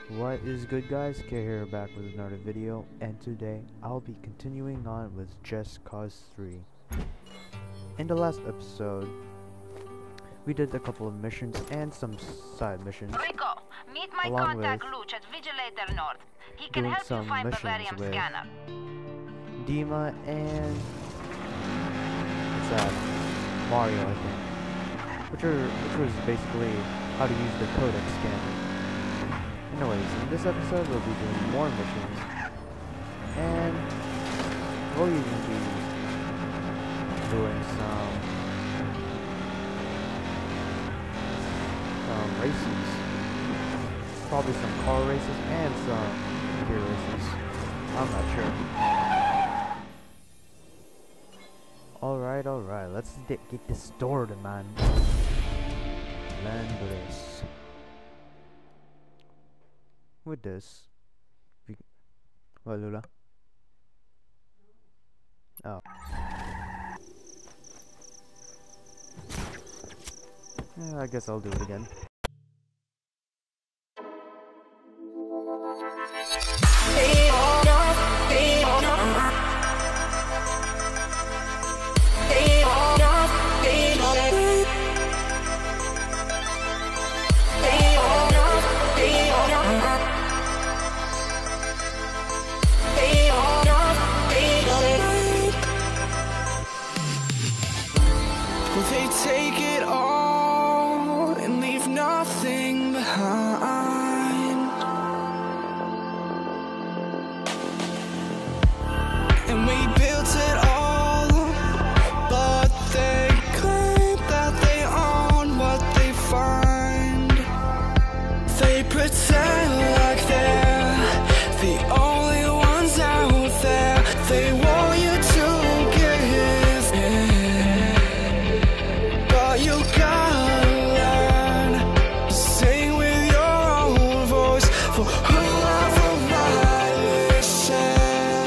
What is good, guys? K here, back with another video, and today I'll be continuing on with Just Cause 3. In the last episode, we did a couple of missions and some side missions, Rico, meet my along contact with Luch at Vigilator North. He can doing help you some find missions Bavarium with scanner. Dima and what's that? Mario, I think. Which was basically how to use the codec scanner. Anyways, in this episode we'll be doing more missions, and we'll even be doing some races. Probably some car races and some gear races. I'm not sure. Alright, let's get this started, man. Landres. With this, what, Lula? Oh. Yeah, I guess I'll do it again. They take it all and leave nothing behind. And we built it all, but they claim that they own what they find. They pretend like they're the only ones out there. They want you to give in. You gotta learn to sing with your own voice for whoever might listen.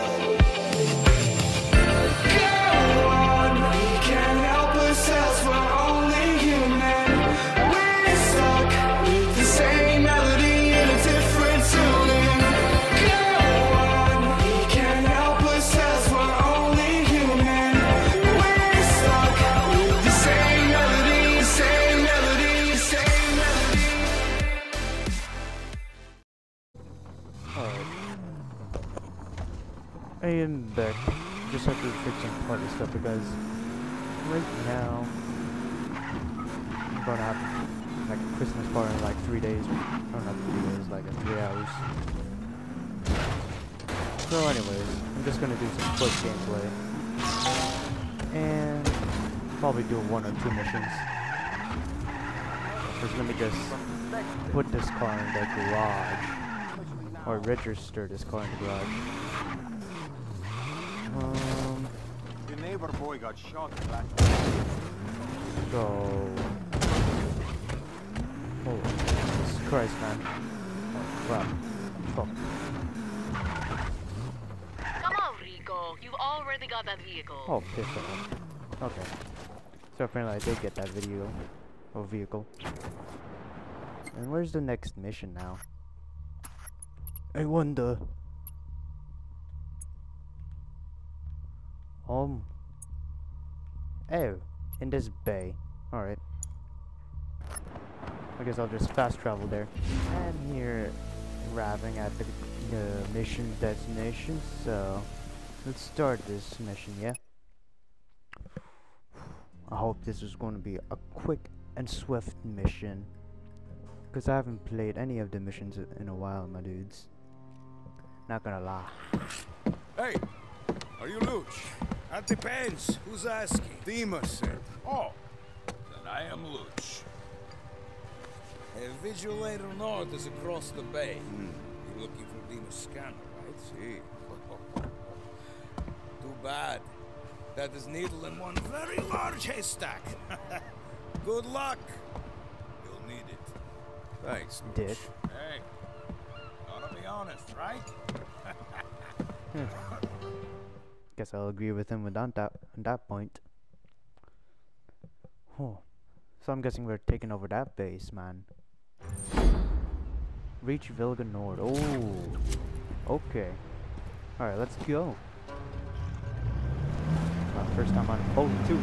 Go on, we can't help ourselves, we're only human. We're stuck with the same melody in a different tuning. Go on, we can't help ourselves, we're only human. We're stuck with the same melody, same melody, same melody. Alright. I am back. Just have to fix some party stuff because right now I'm gonna have like a Christmas party in like 3 days. Or not 3 days, like in 3 hours. So anyways, I'm just gonna do some quick gameplay. And probably do 1 or 2 missions. First, let me just put this car in the garage. Or register this car in the garage. The neighbor boy got shot last So... Oh, Jesus Christ, man. Wow. Fuck. Come on, Rico. You've already got that vehicle. Oh, piss off. Okay. So apparently I did get that video. Or vehicle. And where's the next mission now? I wonder. Oh, in this bay. Alright. I guess I'll just fast travel there. I'm here arriving at the mission destination, so let's start this mission, yeah? I hope this is going to be a quick and swift mission, because I haven't played any of the missions in a while, my dudes. Not gonna lie. Hey, are you Luch? That depends. Who's asking? Dima said. Oh, then I am Luch. Vigilator North is across the bay. You're looking for Dima's scanner, right? See. Too bad. That is needle in one very large haystack. Good luck. You'll need it. Thanks, Luch. Dick. Hey, gotta be honest, right? Guess I'll agree with him on that point. Oh, so I'm guessing we're taking over that base, man. Reach Vilga Nord. Oh, okay. All right, let's go. First time on a boat too.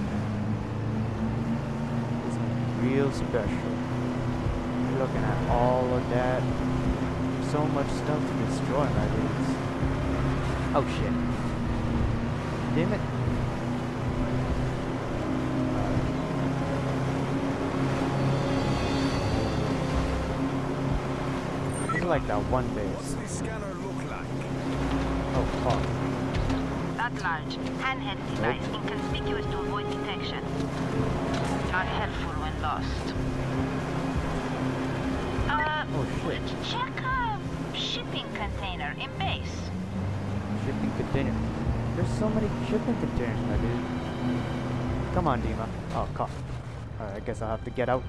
This is real special. Looking at all of that. So much stuff to destroy, my dudes. Oh shit. Damn it. It's like that one base. What's this scanner look like? Oh fuck. Not large. Handheld device, inconspicuous to avoid detection. Not helpful when lost. Oh shit. Check shipping container in base. Shipping container. There's so many shipping containers, my dude. Come on, Dima. Oh, caught. Alright, I guess I'll have to get out.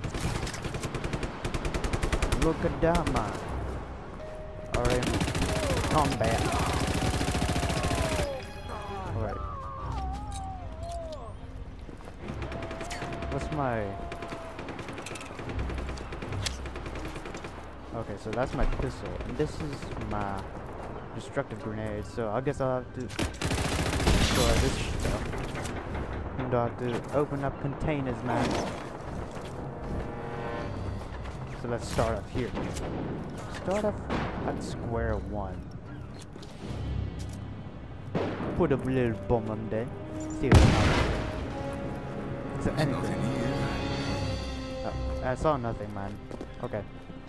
Look at that, man. Alright, combat. Alright. What's my... Okay, so that's my pistol, and this is my destructive grenade, so I guess I'll have to destroy this stuff. And I'll have to open up containers, man. So let's start off here. Start off at square one. Put a little bomb on there. See what happens. Is there anything? Oh, I saw nothing, man. Okay.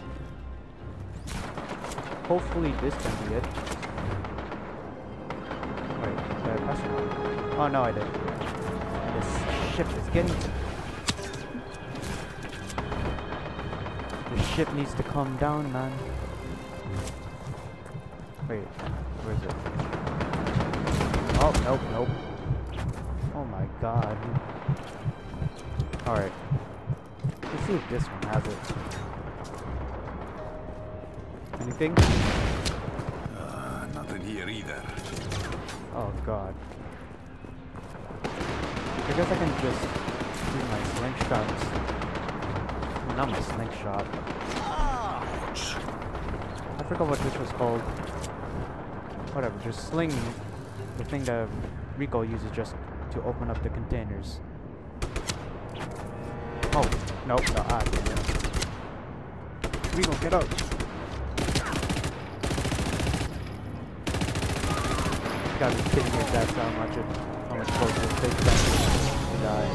Hopefully this can be it. Wait, did I press it? Oh no, I didn't. This ship is getting... The ship needs to calm down, man. Wait, where is it? Oh, nope, nope. Oh my god. Alright. Let's see if this one has it. Anything? Nothing here either. Oh god. I guess I can just use my slingshots. Well, not my slingshot. Ouch! I forgot what this was called. Whatever, just sling the thing that Rico uses just to open up the containers. Oh, nope, no, Rico, get out! Gotta be kidding me if that's how much closer it takes them to die.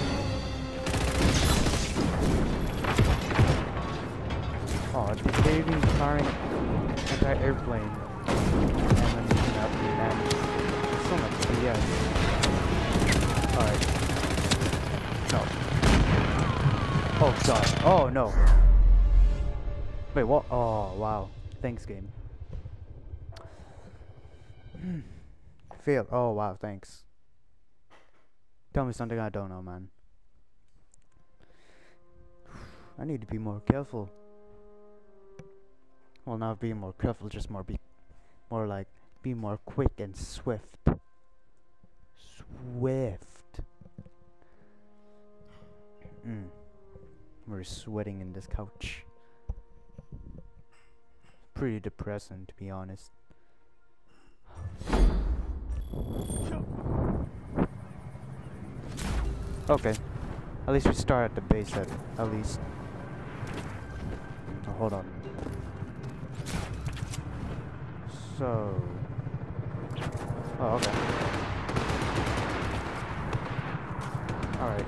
Oh, they're even firing anti-airplane ammunition out the end. So much BS. Alright. No. Oh god. Oh no. Wait, what? Oh wow. Thanks, game. Failed. Oh wow, thanks. Tell me something I don't know, man. I need to be more careful. Well, not be more careful, just more like be more quick and swift. Swift. We're sweating in this couch. Pretty depressing, to be honest. Okay, at least we start at the base at least. Oh, hold on. So... Oh, okay. Alright.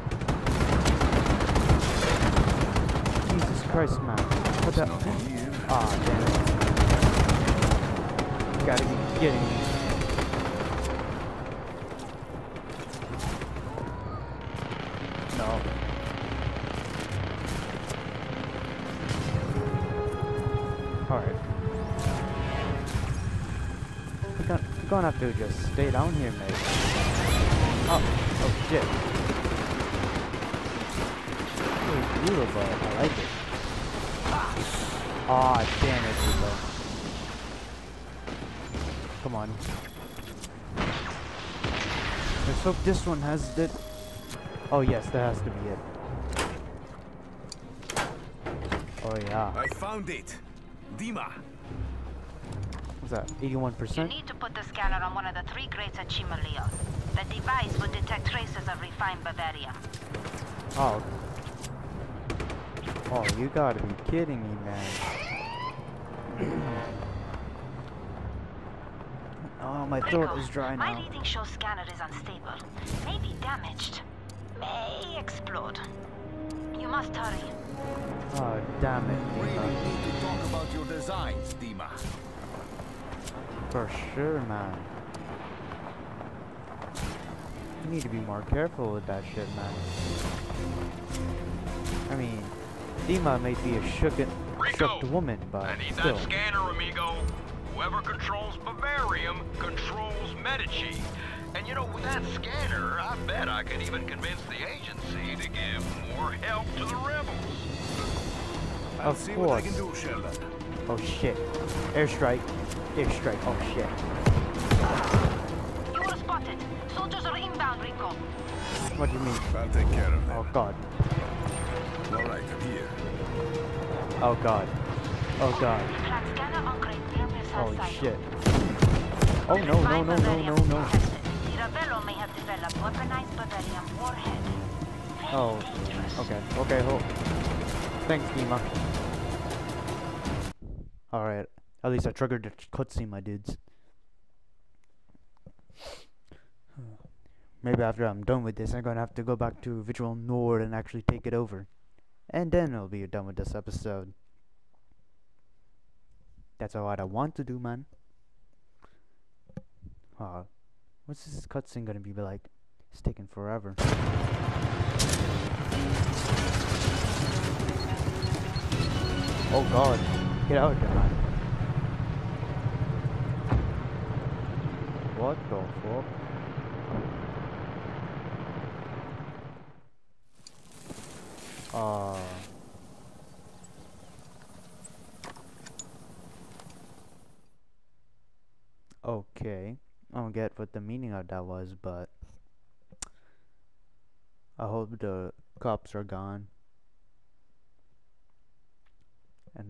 Jesus Christ, man. What the... Ah, damn it. You gotta be kidding me. No. Alright. We're gonna have to just stay down here, mate. Oh shit. Really beautiful. I like it. Aw, damn it, Rico. Come on. Let's hope this one has it. Oh yes, that has to be it. Oh yeah. I found it. Dima. What's that? You 81%? need to put the scanner on one of the 3 crates at Chimaleo. The device would detect traces of refined Bavarium. Oh. Oh, you gotta be kidding me, man. Oh, my throat Rico, is dry my now. reading shows scanner is unstable. May be damaged. May explode. You must hurry. Oh, damn it, Really Dima. need to talk about your designs, Dima. For sure, man. You need to be more careful with that shit, man. I mean, Dima may be a shooked woman, but I need still. that scanner, amigo. Whoever controls Bavarium controls Medici. And you know, with that scanner, I bet I could even convince the agency to give more help to the rebels. I'll Of see what I can course. do, Sheldon. Oh shit. Airstrike. Airstrike. Oh shit. You were spotted. Soldiers are inbound, Rico. What do you mean? I'll take care of Oh them. god. All right, I'm here. Oh god. Oh god. Flat scanner on crate near missile Holy site. shit. Oh no, no, no, no, no, no. Tested. The Ravello may have developed weaponized Bavarium warhead. Very Oh. dangerous. Okay. Okay, hold. Thanks, Dima. Alright. At least I triggered the cutscene, my dudes. Maybe after I'm done with this, I'm gonna have to go back to Visual Nord and actually take it over. And then I'll be done with this episode. That's what I want to do, man. What's this cutscene gonna be like? It's taking forever. Oh god. Get out of there, man. What the fuck? Okay. I don't get what the meaning of that was, but I hope the cops are gone. And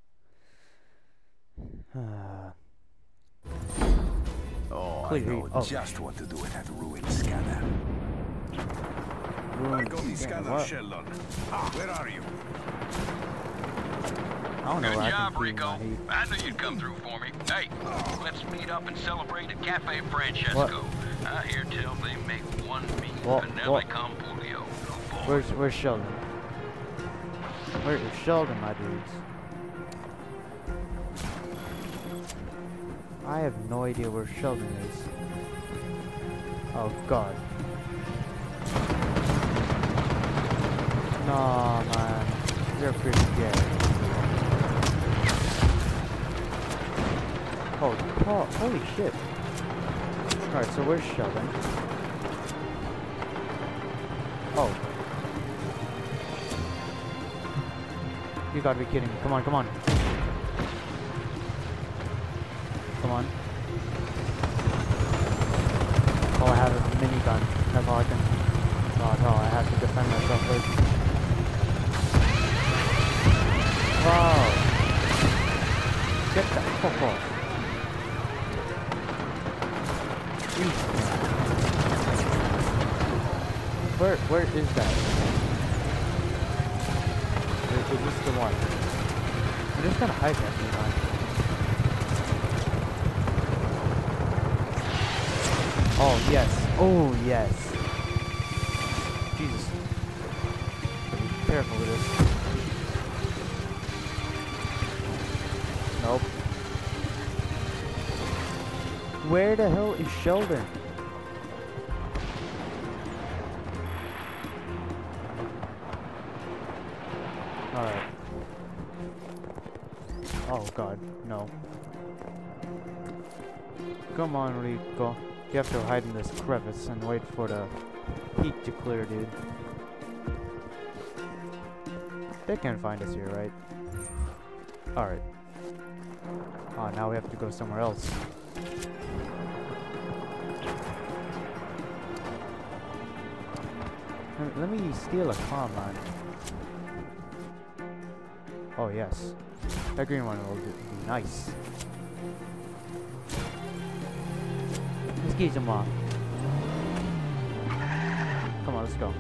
Oh, Clear. I know Oh. just what to do with that ruined scanner. I got the scanner, what? Sheldon. Where are you? I don't know Good where I job, can see Rico. my heat. I knew you'd come through for me. Hey, let's meet up and celebrate at Cafe Francesco. I hear tell they make one mean What? Pinelli Compulio. Oh boy. Where's Sheldon? Where is Sheldon, my dudes? I have no idea where Sheldon is. Oh god. No, man. They're pretty scary. Holy shit. Alright, so where's Sheldon? Oh. You gotta be kidding me. Come on, come on. Come on. Oh, I have a minigun. That's all I can... Oh no, I have to defend myself with. Wow. Get the fuck off. Jesus. Where is that? Is this the one? I'm just gonna hide that thing, man. Oh yes. Oh yes. Jesus. Gotta be careful with this. Nope. Where the hell is Sheldon? Alright. Oh god, no. Come on, Rico. You have to hide in this crevice and wait for the heat to clear, dude. They can't find us here, right? Alright. Oh, now we have to go somewhere else. Let me steal a comm, man. Oh yes. That green one will be nice. Excuse me. Come on, let's go.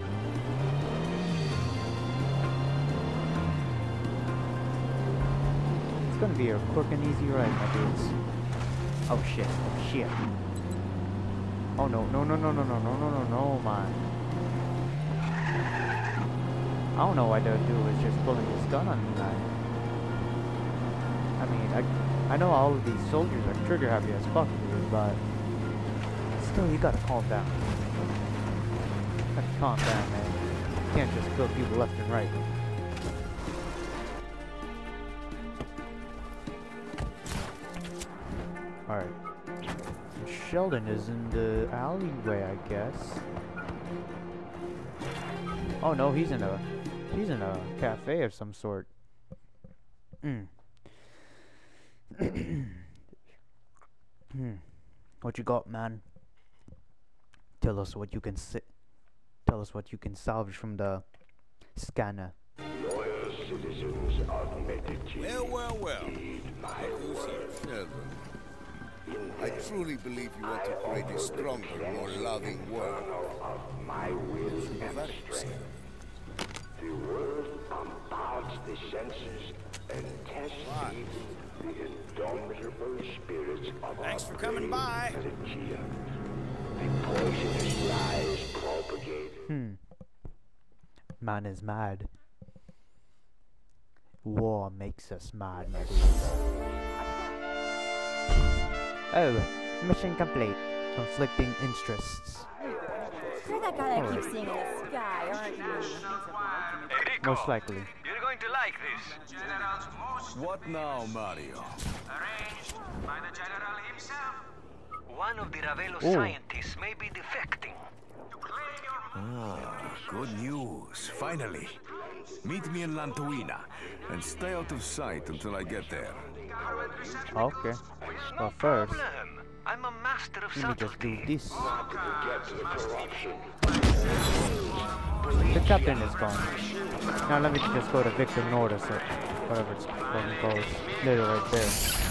It's gonna be a quick and easy ride, my dudes. Oh shit, oh shit. Oh no, no, no, no, no, no, no, no, no, no, man. I don't know why the dude was just pulling his gun on me, man. I mean, I know all of these soldiers are trigger happy as fuck, dude, but still, you gotta calm down. You gotta calm down, man. You can't just kill people left and right. Alright. Sheldon is in the alleyway, I guess. Oh no, he's in a cafe of some sort. What you got, man? Tell us what you can tell us what you can salvage from the scanner. Loyal citizens of Medici. Well. Who's here? Sheldon. I truly believe you want to create a stronger, more loving world. Of my will and strength. The world bombards the senses and tests the indomitable spirits of Thanks our for coming by. Medici. The poisonous lies propagated. Man is mad. War makes us mad, my dudes. Oh, mission complete. Conflicting interests. You're that guy I keep seeing in the sky, aren't you? Enrico, Most likely. you're going to like this. What now, Mario? Arranged by the General himself. One of the Ravelo Oh. scientists may be defecting. To claim your Good news, finally. Meet me in Lantuina, and stay out of sight until I get there. Okay. No But first, problem. I'm a master of let me just do subtlety. this. Get to the corruption. The captain is gone. Now let me just go to Victor Nordis or whatever it's fucking called. Literally right there.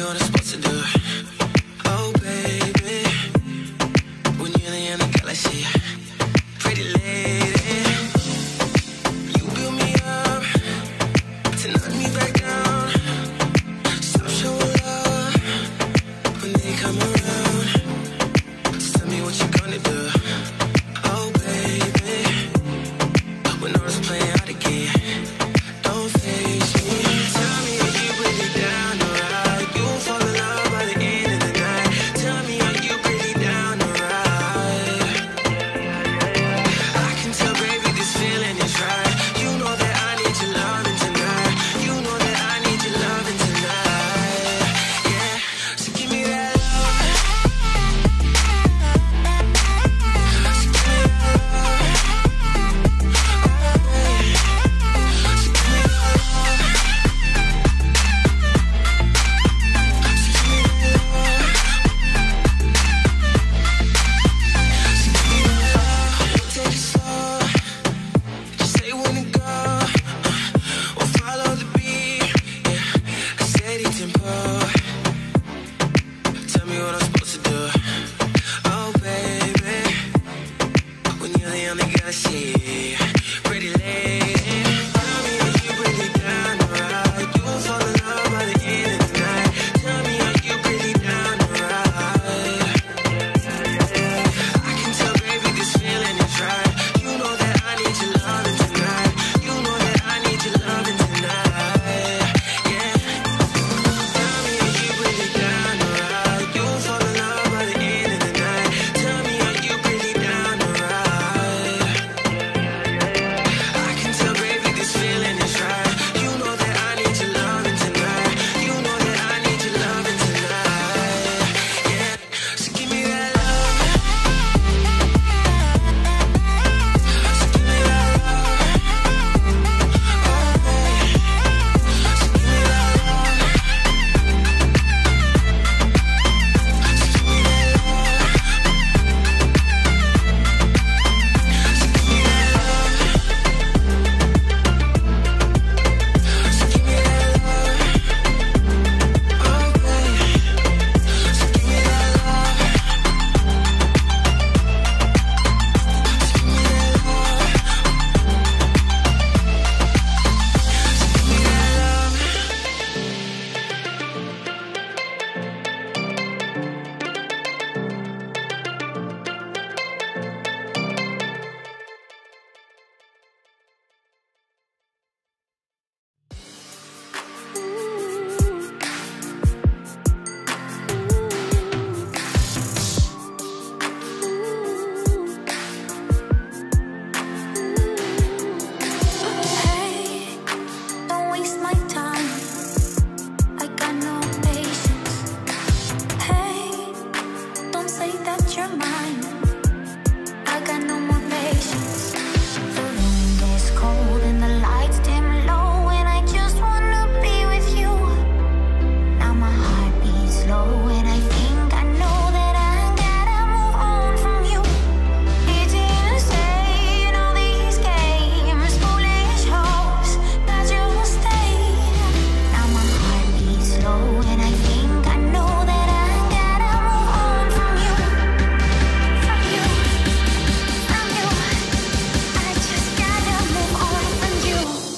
me what I'm supposed to do. Oh baby, when you're the end of the galaxy, pretty lady, you build me up to knock me back down. Stop showing love when they come around. Just tell me what you're gonna do. Oh baby, when I was playing out again, don't face me. Tell me are you really down to ride? You'll fall in love by the end of the night. Tell me are you really down to ride? I can tell baby this feeling is right. You know that I need your loving tonight. You know that I need your loving tonight. Yeah, so give me that love. So give me that love. Take it slow, just say when to go, or follow the beat, yeah, a steady tempo. Tell me what I'm supposed to do. Oh baby, when you're the only girl I see, pretty lady. Tell me are you really down to ride? You won't fall in love by the end of the night. Tell me are you really down to ride? I can tell baby this feeling is right. You know that I need your loving tonight. You know that I need your loving tonight. Yeah. Tell me are you really down to ride? You won't fall in love by the end of the night. Tell me are you really down to ride? I can tell baby this feeling is right. You know that I need your loving tonight. You know that I need your loving tonight. Yeah. So give me that love. So give me that love. Oh baby. So give me that love. So give me that love. So give me that love. So give me that love. Oh baby. So give me that love. So give me that love. So give me that love. Hey, don't waste my time. I got no patience. Hey, don't say that you're mine. I got no more patience. The room gets cold and the lights dim low, and I just wanna be with you. Now my heart beats slow, and I think I know that I gotta move on from you. It's insane, all these games, foolish hopes that you'll stay. Now my heart beats slow, and I think I know that I gotta move on from you. From you, from you. I just gotta move on from you.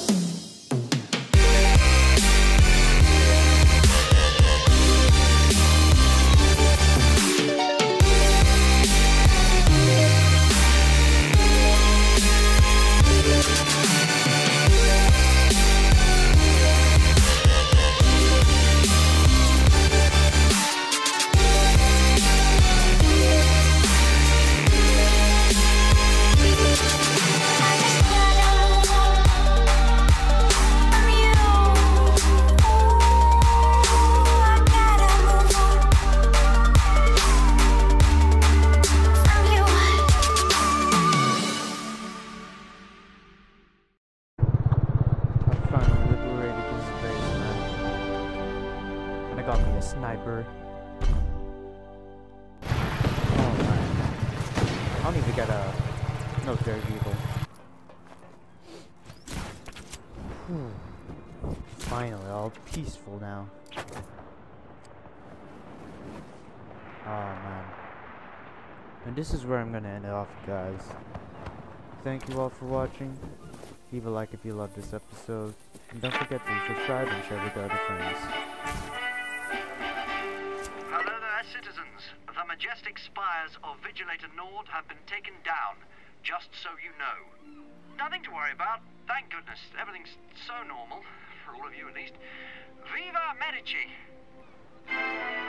I finally liberated this space, man. And I got me a sniper. Oh man. I don't even get a military vehicle. Whew. Finally, all peaceful now. man. And this is where I'm gonna end it off, guys. Thank you all for watching. Leave a like if you loved this episode. And don't forget to subscribe and share with other friends. Hello there, citizens. The majestic spires of Vigilator Nord have been taken down, just so you know. Nothing to worry about. Thank goodness. Everything's so normal, for all of you at least. Viva Medici!